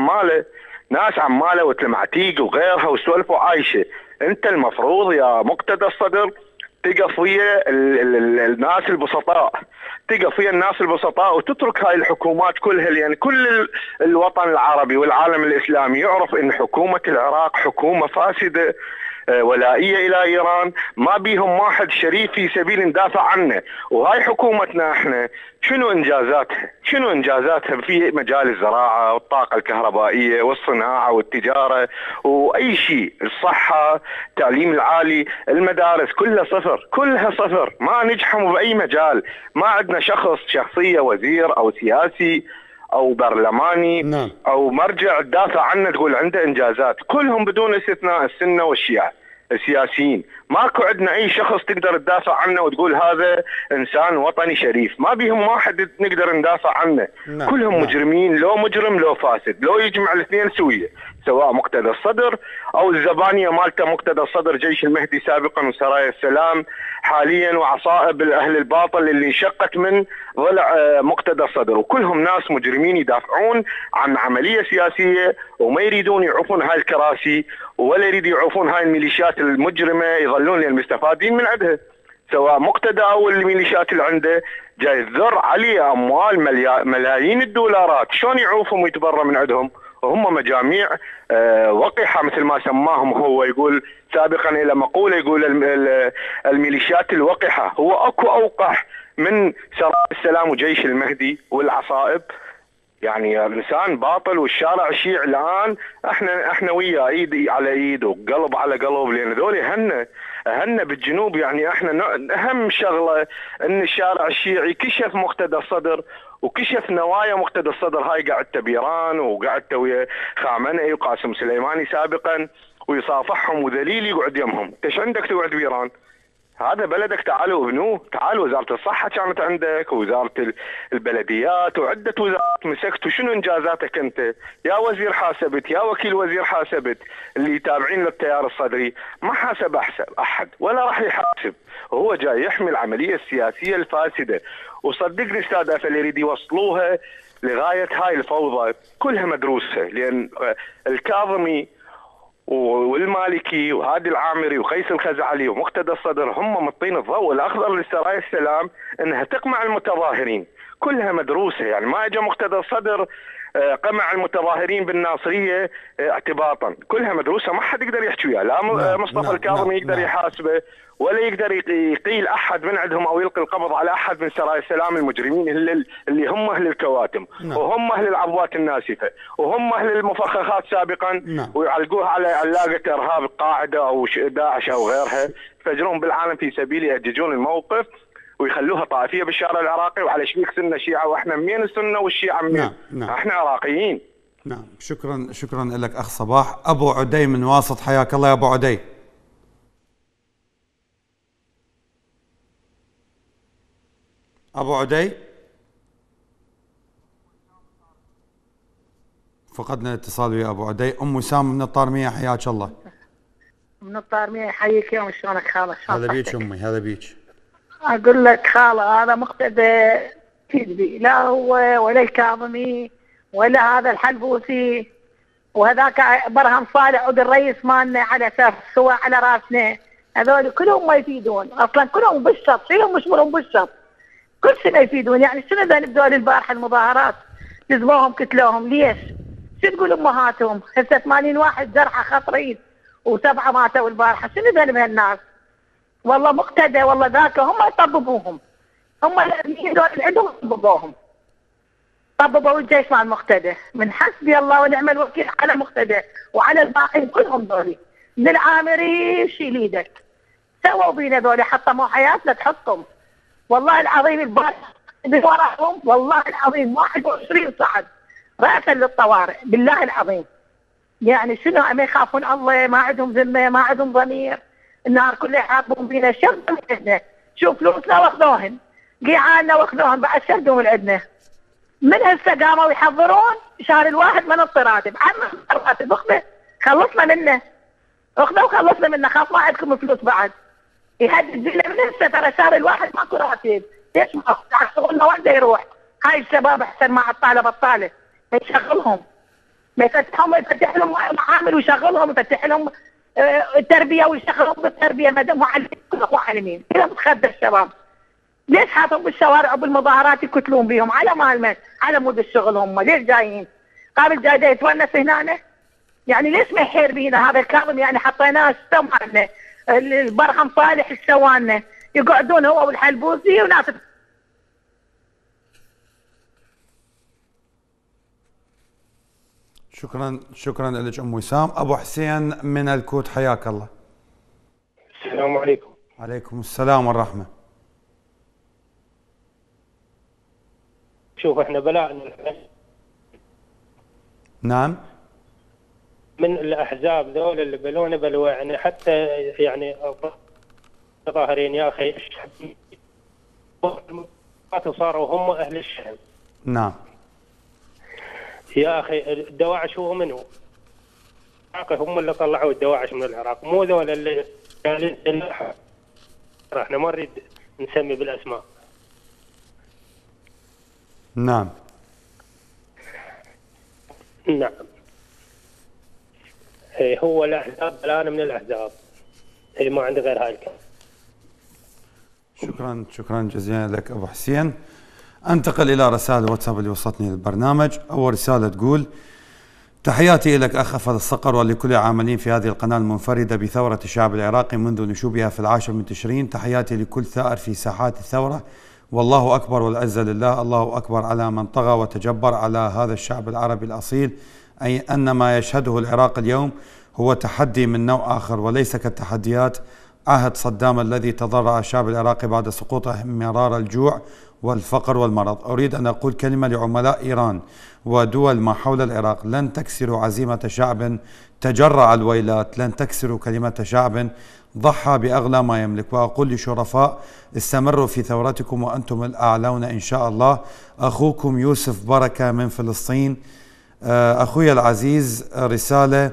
ناس عمالة وتلمعتيق وغيرها وسولفوا عايشة. أنت المفروض يا مقتدى الصدر تقف ويا الناس البسطاء، تقف ويا الناس البسطاء وتترك هاي الحكومات كلها، لان كل الوطن العربي والعالم الاسلامي يعرف ان حكومة العراق حكومة فاسدة ولائية الى ايران، ما بيهم واحد شريف في سبيل ندافع عنه. وهاي حكومتنا احنا شنو انجازاتها في مجال الزراعة والطاقة الكهربائية والصناعة والتجارة واي شيء، الصحة، التعليم العالي، المدارس، كلها صفر، ما نجحوا باي مجال. ما عندنا شخصية وزير او سياسي او برلماني نعم. او مرجع تدافع عنه تقول عنده انجازات، كلهم بدون استثناء السنة والشيعة السياسيين. ماكو عندنا اي شخص تقدر تدافع عنه وتقول هذا انسان وطني شريف، ما بيهم واحد نقدر ندافع عنه. نعم. كلهم نعم. مجرمين، لو مجرم لو فاسد، لو يجمع الاثنين سوية، سواء مقتدى الصدر او الزبانية مالته مقتدى الصدر، جيش المهدي سابقا وسرايا السلام حاليا، وعصائب اهل الباطل اللي انشقت من ضلع مقتدى الصدر، وكلهم ناس مجرمين يدافعون عن عملية سياسية وما يريدون يعوفون هاي الكراسي ولا يريدوا يعوفون هاي الميليشيات المجرمة يظلون المستفادين من عندها، سواء مقتدى او الميليشيات اللي عنده جاي تذر عليه اموال ملايين الدولارات، شلون يعوفهم ويتبرى من عندهم وهم مجاميع وقحة مثل ما سماهم هو. يقول سابقا الى مقولة يقول الميليشيات الوقحة، هو اكو اوقح من سرايا السلام وجيش المهدي والعصائب، يعني الانسان باطل. والشارع الشيعي الان احنا وياه ايد على ايد وقلب على قلب، لان ذولي هن بالجنوب. يعني احنا اهم شغله ان الشارع الشيعي كشف مقتدى الصدر وكشف نوايا مقتدى الصدر. هاي قعدت بإيران وقعدت ويا خامنئي وقاسم سليماني سابقا ويصافحهم وذليل يقعد يمهم. ايش عندك تقعد بإيران؟ هذا بلدك، تعالوا ابنوه، تعالوا. وزارة الصحة كانت عندك ووزارة البلديات وعدة وزارات مسكت، وشنو انجازاتك انت يا وزير حاسبت يا وكيل وزير حاسبت اللي يتابعين للتيار الصدري؟ ما حاسب احد ولا راح يحاسب، وهو جاي يحمي العملية السياسية الفاسدة. وصدقني استاذ أفل يريد يوصلوها لغاية هاي الفوضى كلها مدروسة، لان الكاظمي والمالكي وهادي العامري وقيس الخزعلي ومقتدى الصدر هم مطين الضوء الاخضر لسرايا السلام انها تقمع المتظاهرين، كلها مدروسه. يعني ما اجى مقتدى الصدر قمع المتظاهرين بالناصريه اعتباطا، كلها مدروسه، ما حد يقدر يحكي وياه، لا مصطفى الكاظمي يقدر يحاسبه ولا يقدر يقيل احد من عندهم او يلقي القبض على احد من سرايا السلام المجرمين اللي هم اهل الكواتم وهم اهل العضوات الناسفه وهم اهل المفخخات سابقا ويعلقوها على علاقه ارهاب القاعده او داعش او غيرها، يفجرون بالعالم في سبيل يأججون الموقف ويخلوها طائفيه بالشارع العراقي وعلى شبيك سنه شيعه، واحنا منين السنه والشيعه منين؟ احنا عراقيين. نعم. شكرا لك اخ صباح. ابو عدي من واسط، حياك الله يا ابو عدي. ابو عدي فقدنا الاتصال ويا ابو عدي. ام وسام من الطارميه، حياك الله. من الطارميه، حيك يوم، شلونك خاله؟ هذا بيك امي، هذا بيك. اقول لك خاله، هذا مقتدى كذبي، لا هو ولا الكاظمي ولا هذا الحلبوسي وهذاك برهم صالح عود الرئيس مالنا على اساس سوى على راسنا، هذول كلهم ما يفيدون اصلا، كلهم بالشط، شيلهم مشمولهم بالشط، كل سنه يفيدون. يعني شنو ذا بدول البارحه المظاهرات لزموهم كتلوهم ليش؟ شو تقول امهاتهم؟ هسه 80 واحد جرحى خطرين و7 ماتوا البارحه، شنو ذا بهالناس؟ والله مقتدى، والله ذاك هم يطببوهم، هم اللي عندهم يطببوهم، طببوا الجيش مع المقتدى. من حسبي الله ونعم الوكيل على مقتدى وعلى الباقين كلهم ذولي، من العامري شيل ايدك. سووا بينا ذولي حطموا حياتنا تحطم. والله العظيم البارح وراهم والله العظيم 21 صعد رأسا للطوارئ بالله العظيم. يعني شنو ما يخافون الله، ما عندهم ذمه، ما عندهم ضمير. النهار كله يحاربون بينا، شردوا من عندنا. شوف فلوسنا واخذوهن، قيعاننا واخذوهن، بعد شردوا من عندنا. من هسه قاموا يحضرون شهر الواحد من الراتب، عنا الراتب اخذه خلصنا منه، اخذه وخلصنا منه، خاف ما عندكم فلوس بعد. يهدد بينا من هسه، ترى شهر الواحد ماكو راتب، ليش ما اخذ شغلنا وين يروح؟ هاي الشباب احسن مع الطالة بطالة، يشغلهم، ما يفتح لهم معامل ويشغلهم، يفتح لهم التربيه ويشغلهم بالتربيه، ما دام معلمين كذا متخدر الشباب. ليش حاطهم بالشوارع وبالمظاهرات يقتلون بيهم على مال على مود الشغل؟ هم ليش جايين؟ قابل جاي يتونس هنا؟ يعني ليش ما يحير بينا هذا الكاظم؟ يعني حطيناه سوى لنا البرهم صالح سوى لنا، يقعدون هو والحلبوسي وناس. شكرا لك ام وسام. ابو حسين من الكوت حياك الله. السلام عليكم. عليكم السلام والرحمه. شوف احنا بلاء نعم من الاحزاب ذول اللي بلونا بلوى، يعني حتى يعني ظاهرين يا اخي الشعب صاروا هم اهل الشعب. نعم يا اخي الدواعش هو منه؟ هم اللي طلعوا الدواعش من العراق، مو ذول اللي قالين سلاح. احنا ما نريد نسمي بالاسماء. نعم نعم. هو الاحزاب، بل انا من الاحزاب، ما عندي غير هاي الكلام. شكرا جزيلا لك ابو حسين. انتقل الى رسائل الواتساب اللي وصلتني للبرنامج. اول رساله تقول: تحياتي لك اخ أفضل الصقر ولكل العاملين في هذه القناه المنفرده بثوره الشعب العراقي منذ نشوبها في 10 من تشرين. تحياتي لكل ثائر في ساحات الثوره، والله اكبر والعزه لله. الله اكبر على من طغى وتجبر على هذا الشعب العربي الاصيل. اي ان ما يشهده العراق اليوم هو تحدي من نوع اخر وليس كالتحديات عهد صدام الذي تضرع الشعب العراقي بعد سقوطه مرار الجوع والفقر والمرض. أريد أن أقول كلمة لعملاء إيران ودول ما حول العراق: لن تكسروا عزيمة شعب تجرع الويلات، لن تكسروا كلمة شعب ضحى بأغلى ما يملك. وأقول لشرفاء: استمروا في ثورتكم وأنتم الأعلون إن شاء الله. أخوكم يوسف بركة من فلسطين. أخوي العزيز، رسالة: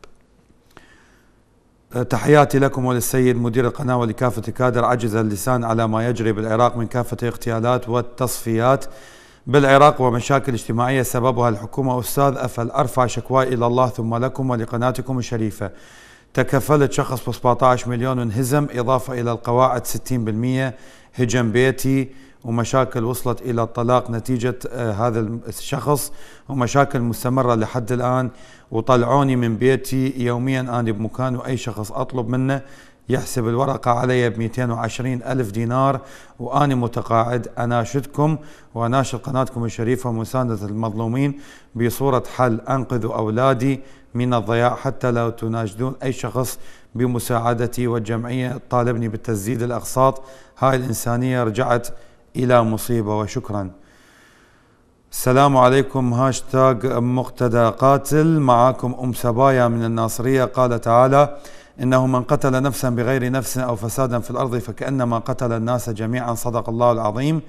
تحياتي لكم وللسيد مدير القناة ولكافة الكادر. عجز اللسان على ما يجري بالعراق من كافة الاغتيالات والتصفيات بالعراق ومشاكل اجتماعية سببها الحكومة. أستاذ أفل، أرفع شكواي إلى الله ثم لكم ولقناتكم الشريفة. تكفلت شخص ب 17 مليون انهزم، إضافة إلى القواعد 60%، هجم بيتي ومشاكل وصلت إلى الطلاق نتيجة هذا الشخص، ومشاكل مستمرة لحد الآن. وطلعوني من بيتي يوميا أنا بمكان، وأي شخص أطلب منه يحسب الورقة علي ب220 ألف دينار وأنا متقاعد. أناشدكم وأناشد قناتكم الشريفة مساندة المظلومين بصورة حل. أنقذوا أولادي من الضياع حتى لا تناشدون أي شخص بمساعدتي. والجمعية طالبني بالتسديد الأقساط. هاي الإنسانية رجعت إلى مصيبة. وشكرا. السلام عليكم. هاشتاج مقتدى قاتل. معاكم أم سبايا من الناصرية. قال تعالى: إنه من قتل نفسا بغير نفس أو فسادا في الأرض فكأنما قتل الناس جميعا. صدق الله العظيم.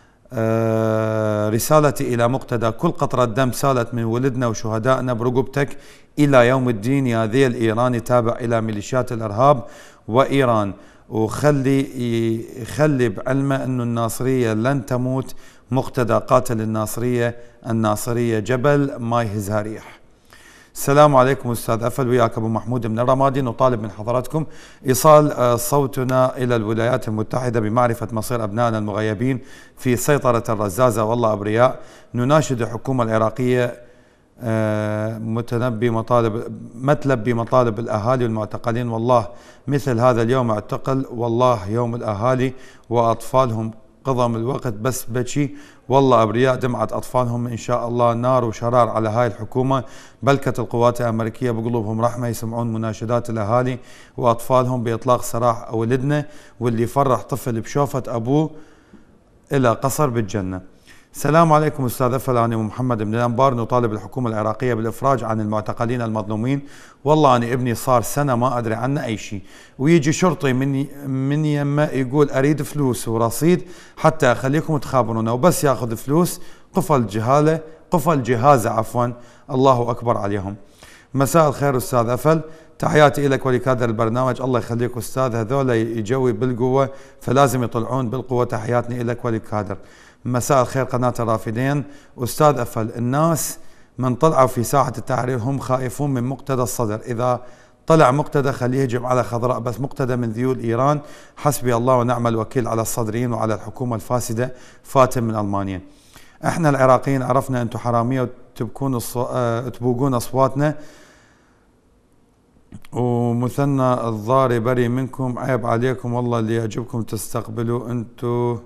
رسالتي إلى مقتدى: كل قطرة دم سالت من ولدنا وشهدائنا برقبتك إلى يوم الدين يا ذيل إيراني تابع إلى ميليشيات الإرهاب وإيران. وخلي بعلمه أنه الناصرية لن تموت. مقتدى قاتل الناصرية جبل ما يهزها ريح. السلام عليكم أستاذ أفل، وياك أبو محمود من الرمادي. نطالب من حضراتكم إيصال صوتنا إلى الولايات المتحدة بمعرفة مصير أبنائنا المغيبين في سيطرة الرزازة والله أبرياء. نناشد الحكومة العراقية متلب بمطالب الأهالي والمعتقلين. والله مثل هذا اليوم اعتقل والله يوم الأهالي وأطفالهم انقضى من الوقت بس بكي، والله أبرياء دمعت أطفالهم إن شاء الله نار وشرار على هاي الحكومة. بلكت القوات الأمريكية بقلوبهم رحمة، يسمعون مناشدات الأهالي وأطفالهم بإطلاق سراح ولدنا، واللي فرح طفل بشوفة أبوه إلى قصر بالجنة. السلام عليكم أستاذ فلاني ومحمد من الأنبار. نطالب الحكومة العراقية بالإفراج عن المعتقلين المظلومين. والله أنا ابني صار سنة ما أدري عنه أي شيء، ويجي شرطي من يمه يقول أريد فلوس ورصيد حتى أخليكم تخابرونه، وبس ياخذ فلوس قفل جهازه عفوا. الله أكبر عليهم. مساء الخير أستاذ أفل، تحياتي لك ولكادر البرنامج. الله يخليك أستاذ، هذول يجوي بالقوة فلازم يطلعون بالقوة. تحياتي لك ولكادر. مساء الخير قناة الرافدين. أستاذ أفل، الناس من طلعوا في ساحة التحرير هم خائفون من مقتدى الصدر. إذا طلع مقتدى خليه يهجم على خضراء، بس مقتدى من ذيول إيران. حسبي الله ونعم الوكيل على الصدريين وعلى الحكومة الفاسدة. فاتن من ألمانيا. احنا العراقيين عرفنا انتم حرامية وتبوقون أصواتنا، ومثنى الضاري بري منكم، عيب عليكم والله. اللي يعجبكم تستقبلوا انتو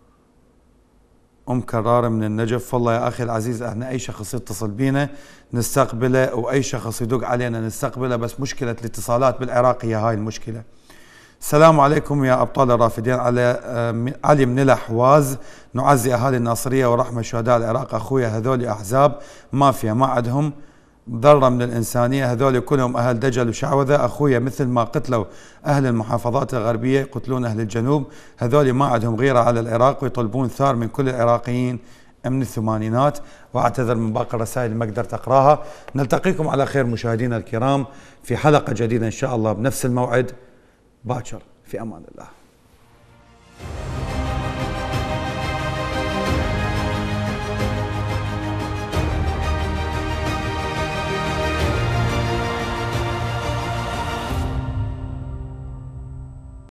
كرارة من النجف. والله يا أخي العزيز احنا أي شخص يتصل بينا نستقبله، وأي شخص يدق علينا نستقبله، بس مشكلة الاتصالات بالعراق هي هاي المشكلة. السلام عليكم يا أبطال الرافدين. علي من الأحواز. نعزي أهالي الناصرية ورحمة شهداء العراق. أخويا هذول أحزاب مافيا ما عندهم ذرة من الإنسانية، هذول كلهم أهل دجل وشعوذة. أخويا مثل ما قتلوا أهل المحافظات الغربية يقتلون أهل الجنوب. هذول ما عندهم غيرة على العراق ويطلبون ثار من كل العراقيين من الثمانينات. وأعتذر من باقي الرسائل اللي ما قدرت أقراها. نلتقيكم على خير مشاهدينا الكرام في حلقة جديدة إن شاء الله بنفس الموعد باكر. في أمان الله.